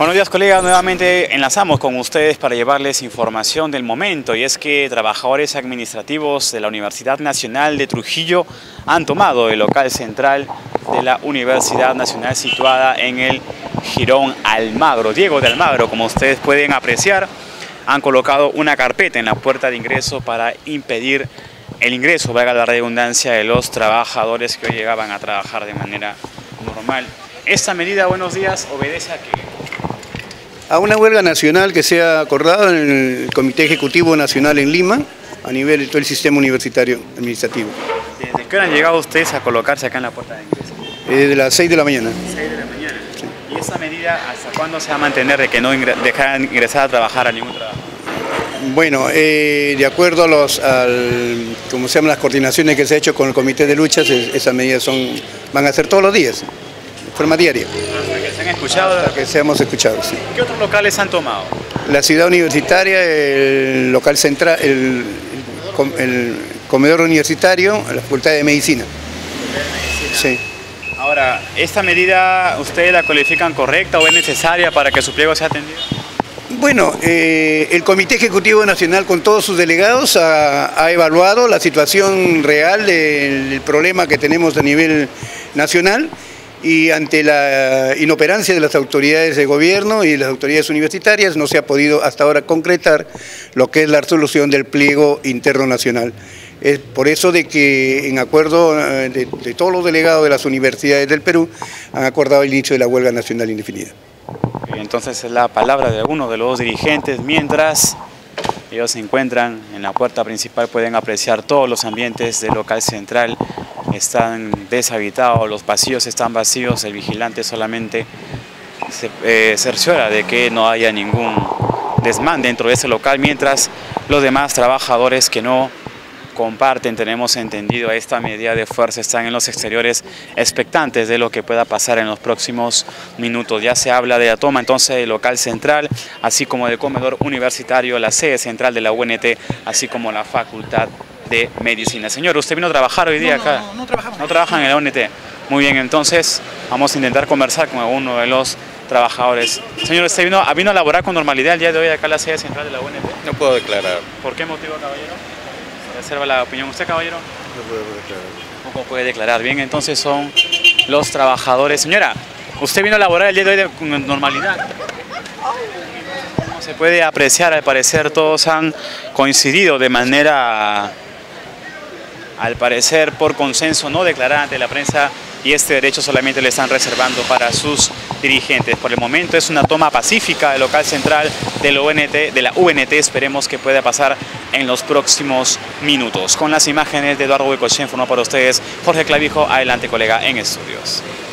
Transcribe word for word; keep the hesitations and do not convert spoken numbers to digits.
Buenos días, colegas. Nuevamente enlazamos con ustedes para llevarles información del momento, y es que trabajadores administrativos de la Universidad Nacional de Trujillo han tomado el local central de la Universidad Nacional situada en el Jirón Almagro. Diego de Almagro, como ustedes pueden apreciar, han colocado una carpeta en la puerta de ingreso para impedir el ingreso, valga la redundancia, de los trabajadores que hoy llegaban a trabajar de manera normal. Esta medida, buenos días, obedece a que a una huelga nacional que se ha acordado en el Comité Ejecutivo Nacional en Lima, a nivel de todo el sistema universitario administrativo. ¿Desde qué hora han llegado ustedes a colocarse acá en la puerta de ingreso? Desde las seis de la mañana. seis de la mañana. Sí. ¿Y esa medida hasta cuándo se va a mantener de que no dejaran ingresar a trabajar a ningún trabajo? Bueno, eh, de acuerdo a los, al, como se llaman las coordinaciones que se ha hecho con el Comité de Luchas, es, esas medidas son, van a ser todos los días, de forma diaria. Hasta que se han escuchado. Hasta que seamos escuchados, sí. ¿Qué otros locales han tomado? La ciudad universitaria, el local central, el, el, el comedor universitario, la Facultad de Medicina. Sí. Ahora, ¿esta medida ustedes la califican correcta o es necesaria para que su pliego sea atendido? Bueno, eh, el Comité Ejecutivo Nacional con todos sus delegados ha, ha evaluado la situación real del, del problema que tenemos a nivel nacional, y ante la inoperancia de las autoridades de gobierno y las autoridades universitarias no se ha podido hasta ahora concretar lo que es la resolución del pliego interno nacional. Es por eso de que, en acuerdo de, de todos los delegados de las universidades del Perú, han acordado el inicio de la huelga nacional indefinida. Entonces es la palabra de algunos de los dirigentes. Mientras ellos se encuentran en la puerta principal, pueden apreciar todos los ambientes del local central. Están deshabitados, los pasillos están vacíos, el vigilante solamente se eh, cerciora de que no haya ningún desmán dentro de ese local, mientras los demás trabajadores que no comparten, tenemos entendido, esta medida de fuerza, están en los exteriores expectantes de lo que pueda pasar en los próximos minutos. Ya se habla de la toma entonces del local central, así como del comedor universitario, la sede central de la U N T, así como la Facultad de Medicina. Señor, ¿usted vino a trabajar hoy día no, acá? No, no, no trabajamos. ¿No trabajan en la U N T? Muy bien, entonces vamos a intentar conversar con uno de los trabajadores. Señor, ¿usted vino, vino a laborar con normalidad el día de hoy acá en la sede central de la U N T? No puedo declarar. ¿Por qué motivo, caballero? Se reserva la opinión. ¿Usted, caballero? No puedo declarar. ¿Cómo puede declarar? Bien, entonces son los trabajadores. Señora, ¿usted vino a laborar el día de hoy con normalidad? Como se puede apreciar, al parecer todos han coincidido de manera, al parecer por consenso, no declarar ante la prensa, y este derecho solamente le están reservando para sus dirigentes. Por el momento es una toma pacífica del local central de la U N T, de la U N T. Esperemos que pueda pasar en los próximos minutos. Con las imágenes de Eduardo Huecochea, informó para ustedes Jorge Clavijo. Adelante, colega, en estudios.